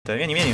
Vieni, vieni.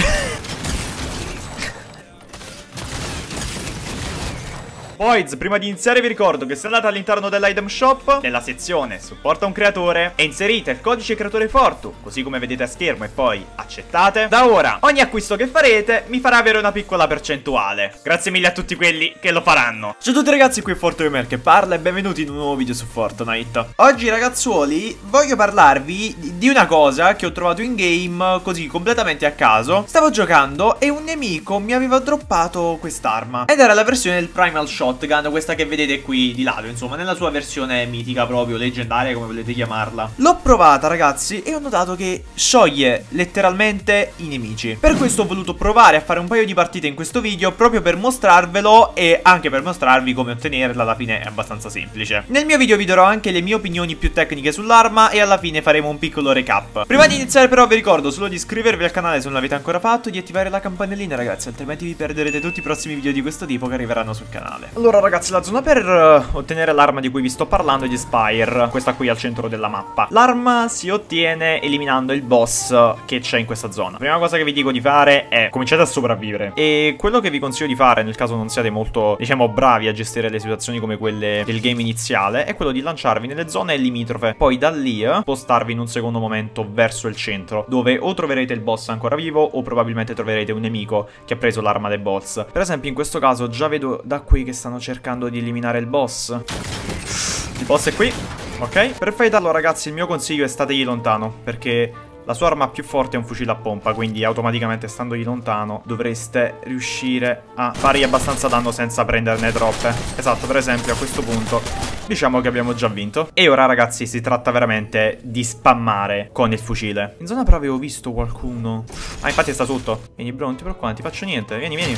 Boys, prima di iniziare vi ricordo che se andate all'interno dell'item shop, nella sezione supporta un creatore e inserite il codice creatore Fortu, così come vedete a schermo, e poi accettate, da ora ogni acquisto che farete mi farà avere una piccola percentuale. Grazie mille a tutti quelli che lo faranno. Ciao a tutti ragazzi, qui è Fortugamer che parla e benvenuti in un nuovo video su Fortnite. Oggi ragazzuoli voglio parlarvi di una cosa che ho trovato in game così completamente a caso. Stavo giocando e un nemico mi aveva droppato quest'arma ed era la versione del Primal Shotgun, questa che vedete qui di lato, insomma, nella sua versione mitica, proprio leggendaria, come volete chiamarla. L'ho provata ragazzi e ho notato che scioglie letteralmente i nemici. Per questo ho voluto provare a fare un paio di partite in questo video, proprio per mostrarvelo e anche per mostrarvi come ottenerla. Alla fine è abbastanza semplice. Nel mio video vi darò anche le mie opinioni più tecniche sull'arma e alla fine faremo un piccolo recap. Prima di iniziare però vi ricordo solo di iscrivervi al canale se non l'avete ancora fatto e di attivare la campanellina ragazzi, altrimenti vi perderete tutti i prossimi video di questo tipo che arriveranno sul canale. Allora ragazzi, la zona per ottenere l'arma di cui vi sto parlando è di Spire, questa qui al centro della mappa. L'arma si ottiene eliminando il boss che c'è in questa zona. La prima cosa che vi dico di fare è cominciate a sopravvivere. E quello che vi consiglio di fare, nel caso non siate molto, diciamo, bravi a gestire le situazioni come quelle del game iniziale, è quello di lanciarvi nelle zone limitrofe. Poi da lì spostarvi in un secondo momento verso il centro, dove o troverete il boss ancora vivo o probabilmente troverete un nemico che ha preso l'arma dei boss. Per esempio in questo caso già vedo da qui che stanno cercando di eliminare il boss. Il boss è qui. Ok, per fightarlo ragazzi il mio consiglio è stategli lontano, perché la sua arma più forte è un fucile a pompa, quindi automaticamente standogli lontano dovreste riuscire a fargli abbastanza danno senza prenderne troppe. Esatto, per esempio a questo punto diciamo che abbiamo già vinto. E ora ragazzi si tratta veramente di spammare con il fucile. In zona però avevo visto qualcuno. Ah, infatti sta sotto. Vieni bro, non ti preoccupare, non ti faccio niente. Vieni, vieni.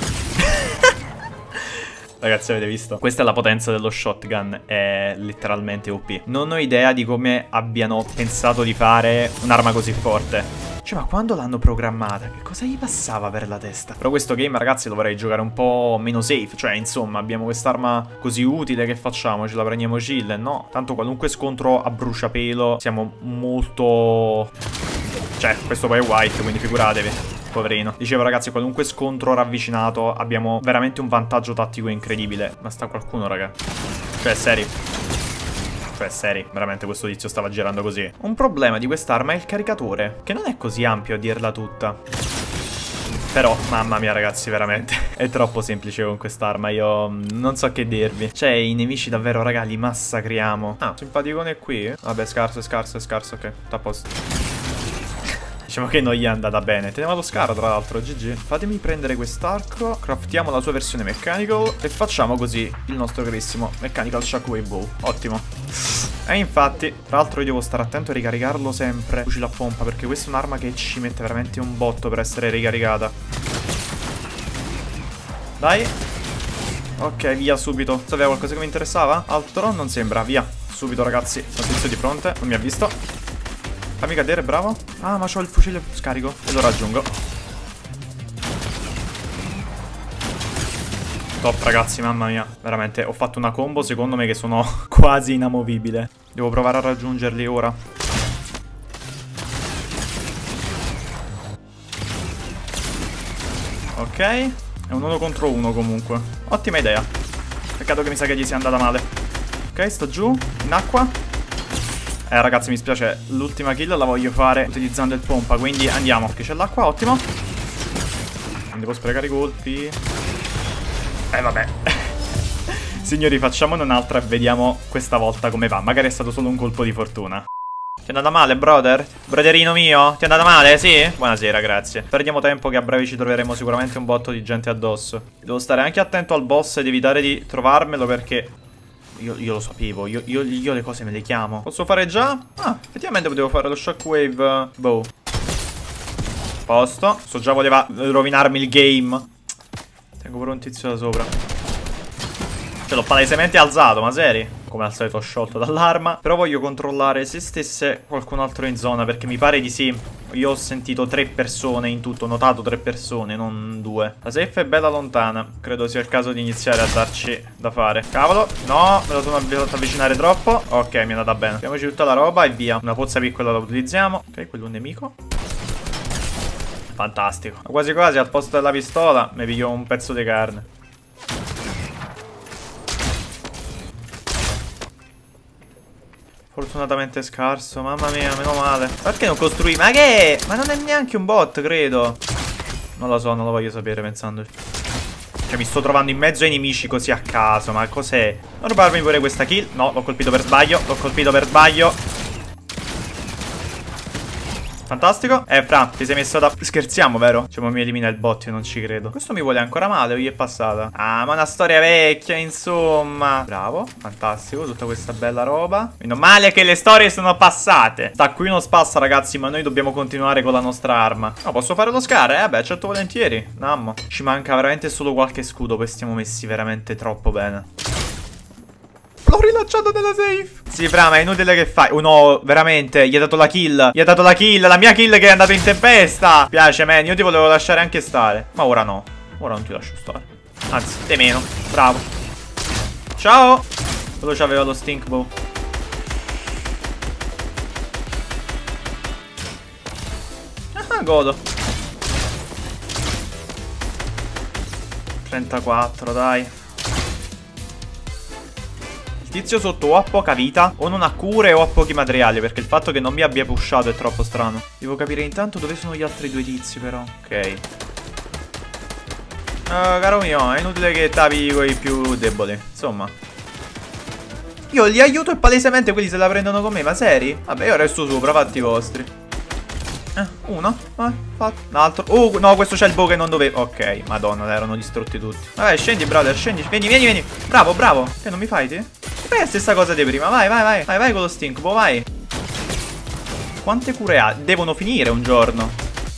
Ragazzi, avete visto? Questa è la potenza dello shotgun, è letteralmente OP. Non ho idea di come abbiano pensato di fare un'arma così forte. Cioè, ma quando l'hanno programmata, che cosa gli passava per la testa? Però questo game, ragazzi, lo vorrei giocare un po' meno safe. Cioè, insomma, abbiamo quest'arma così utile, che facciamo? Ce la prendiamo chill? No, tanto qualunque scontro a bruciapelo siamo molto... Cioè, questo poi è white, quindi figuratevi. Poverino. Dicevo ragazzi, qualunque scontro ravvicinato abbiamo veramente un vantaggio tattico incredibile. Ma sta qualcuno raga? Cioè seri? Cioè seri? Veramente questo tizio stava girando così. Un problema di quest'arma è il caricatore, che non è così ampio a dirla tutta. Però, mamma mia ragazzi, veramente è troppo semplice con quest'arma, io non so che dirvi. Cioè, i nemici davvero, raga, li massacriamo. Ah, simpaticone qui? Vabbè, scarso, ok, sta a posto. Diciamo che non gli è andata bene. Teniamo lo scaro tra l'altro, GG. Fatemi prendere quest'arco, craftiamo la sua versione mechanical e facciamo così il nostro carissimo mechanical shockwave bow. Ottimo. E infatti, tra l'altro io devo stare attento a ricaricarlo sempre fucile a pompa, perché questa è un'arma che ci mette veramente un botto per essere ricaricata. Dai. Ok, via subito. Sapeva qualcosa che mi interessava? Altro? Non sembra, via. Subito ragazzi, sono tizio di fronte, non mi ha visto. Fammi cadere, bravo. Ah, ma c'ho il fucile scarico e lo raggiungo. Top ragazzi, mamma mia. Veramente, ho fatto una combo secondo me che sono quasi inamovibile. Devo provare a raggiungerli ora. Ok. È un 1 contro 1 comunque. Ottima idea. Peccato che mi sa che gli sia andata male. Ok, sto giù, in acqua. Ragazzi mi spiace, l'ultima kill la voglio fare utilizzando il pompa, quindi andiamo, perché c'è l'acqua, ottimo. Non devo sprecare i colpi. Vabbè. Signori, facciamone un'altra e vediamo questa volta come va. Magari è stato solo un colpo di fortuna. Ti è andata male, brother? Broderino mio? Ti è andata male, sì? Buonasera, grazie. Perdiamo tempo che a breve ci troveremo sicuramente un botto di gente addosso. Devo stare anche attento al boss ed evitare di trovarmelo perché... Io lo sapevo, io le cose me le chiamo. Posso fare già? Ah, effettivamente potevo fare lo shockwave bow. Posto. So già voleva rovinarmi il game. Tengo pure un tizio da sopra. Ce l'ho palesemente alzato, ma seri? Come al solito ho sciolto dall'arma. Però voglio controllare se stesse qualcun altro in zona, perché mi pare di sì. Io ho sentito 3 persone in tutto. Ho notato 3 persone, non 2. La safe è bella lontana. Credo sia il caso di iniziare a darci da fare. Cavolo, no, me lo sono fatto avvicinare troppo. Ok, mi è andata bene. Mettiamoci tutta la roba e via. Una pozza piccola la utilizziamo. Ok, quello è un nemico. Fantastico. Quasi quasi al posto della pistola mi piglio un pezzo di carne. Fortunatamente scarso, mamma mia, meno male. Perché non costruì? Ma che? Ma non è neanche un bot, credo. Non lo so, non lo voglio sapere pensandoci. Cioè mi sto trovando in mezzo ai nemici così a caso. Ma cos'è? Non rubarmi pure questa kill. No, l'ho colpito per sbaglio. L'ho colpito per sbaglio. Fantastico. Fra, ti sei messo da... Scherziamo, vero? Cioè, ma mi elimina il bot, io non ci credo. Questo mi vuole ancora male, o gli è passata? Ah, ma una storia vecchia, insomma. Bravo, fantastico, tutta questa bella roba. Meno male che le storie sono passate. Sta qui uno spassa, ragazzi, ma noi dobbiamo continuare con la nostra arma. No, posso fare lo scar, beh, certo volentieri. Nammo. Ci manca veramente solo qualche scudo, poi stiamo messi veramente troppo bene. L'ho rilanciato nella safe. Sì, fra, ma è inutile che fai. Oh no, veramente, gli ha dato la kill. Gli ha dato la kill, la mia kill che è andata in tempesta. Mi piace, man, io ti volevo lasciare anche stare. Ma ora no, ora non ti lascio stare. Anzi, te meno, bravo. Ciao. Quello c'aveva lo stink bow. Ah, godo. 34, dai. Tizio sotto o ha poca vita o non ha cure o ha pochi materiali, perché il fatto che non mi abbia pushato è troppo strano. Devo capire intanto dove sono gli altri due tizi, però. Ok. Caro mio, è inutile che tavi coi più deboli. Insomma, io li aiuto e palesemente quelli se la prendono con me. Ma seri? Vabbè, io resto sopra, fatti i vostri. Uno. Fatto. L'altro. No, questo c'è il bow che non dovevo. Ok, madonna, erano distrutti tutti. Vabbè, scendi, brother, scendi. Vieni. Bravo, bravo. Che non mi fai, te? Fai la stessa cosa di prima. Vai con lo stink bow, vai. Quante cure ha? Devono finire un giorno.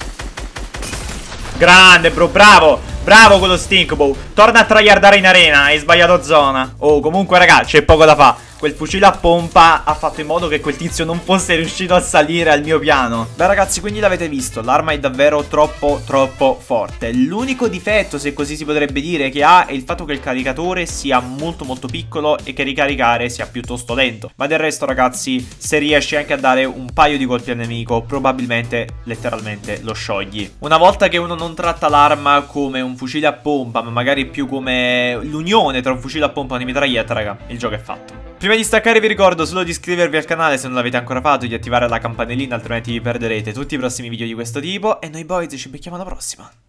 Grande, bro, bravo. Bravo con lo stink bow. Torna a tryhardare in arena, hai sbagliato zona. Oh, comunque, raga, c'è poco da fare. Quel fucile a pompa ha fatto in modo che quel tizio non fosse riuscito a salire al mio piano. Beh, ragazzi, quindi l'avete visto, l'arma è davvero troppo forte. L'unico difetto, se così si potrebbe dire, che ha è il fatto che il caricatore sia molto piccolo e che ricaricare sia piuttosto lento. Ma del resto, ragazzi, se riesci anche a dare un paio di colpi al nemico, probabilmente, letteralmente, lo sciogli. Una volta che uno non tratta l'arma come un fucile a pompa, ma magari più come l'unione tra un fucile a pompa e una mitraglietta, raga, il gioco è fatto. Prima di staccare vi ricordo solo di iscrivervi al canale se non l'avete ancora fatto, di attivare la campanellina, altrimenti vi perderete tutti i prossimi video di questo tipo. E noi boys ci becchiamo alla prossima.